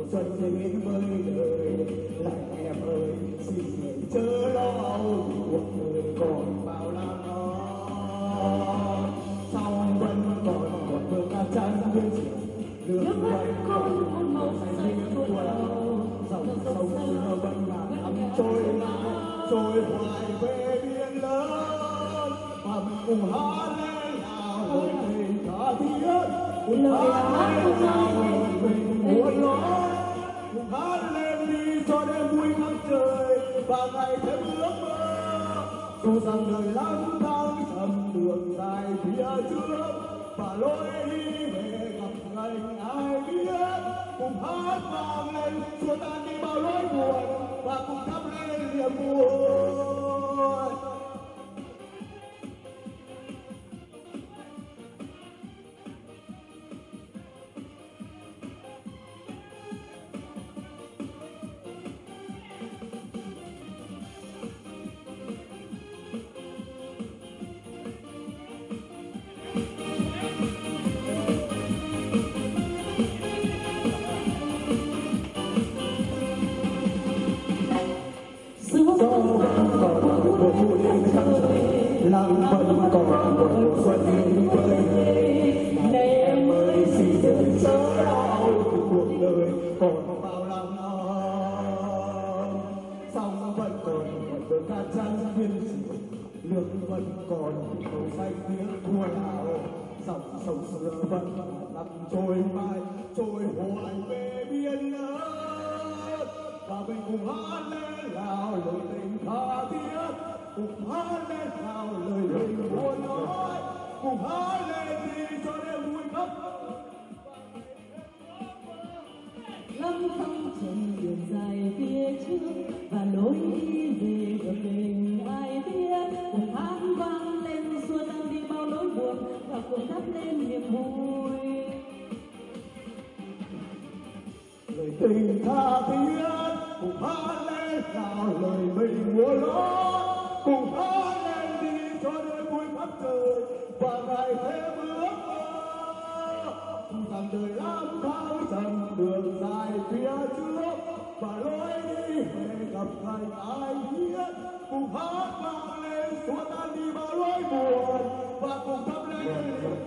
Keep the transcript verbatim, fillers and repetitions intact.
xuân đến với đời. Lại em ơi xin người chớ lo âu, cuộc đời còn bao la đó. Sau vẫn còn một phương ca trắng với chiều, nước vẫn còn một màu xanh của đầu. Dòng sông xưa vẫn ngàn năm trôi lại, trôi hoài về biển lớn. Và mình cùng hát lên nào lời tình tha thiết, cùng hát lên nào lời mình muốn nói. Cùng hát lên đi cho đêm vui khắp trời và ngày thêm ước mơ. Dù rằng đời lắm thang trầm đường dài phía trước, và lối đi về gặp ngành ai biết. Cùng hát vang lên xua tan đi bao nỗi buồn, và cùng thắp lên niềm vui. Làng vẫn còn một mùa xuân đến với. Này em ơi xin đừng chớ đau, cuộc đời còn bao la non. Sông vẫn còn một bờ cát trắng viên diệu, nước vẫn còn màu xanh biếc thua nào. Dòng sông xưa vẫn nằm trôi mãi, trôi hoài về biển lớn. Và mình cùng hát lên nào lời tình tha thiết, cùng hát lên nào lời mình muốn nói. Cùng hát lên đi cho đêm vui khắp. Lắm thăng trầm đường dài phía trước, và lối đi về gặp mình ai biết. Cùng hát vang lên xua tan đi bao nỗi buồn, và cùng thắp lên niềm vui. Lời tình tha thiết, cùng hát lên nào lời mình muốn nói. Cùng hát lên đi cho đêm vui khắp trời và ngày thêm ước mơ. Dù rằng đời lắm thăng trầm đường dài phía trước, và lối đi về gặp ngày ai biết. Cùng hát vang lên xua tan đi bao nỗi buồn, và cùng thắp lên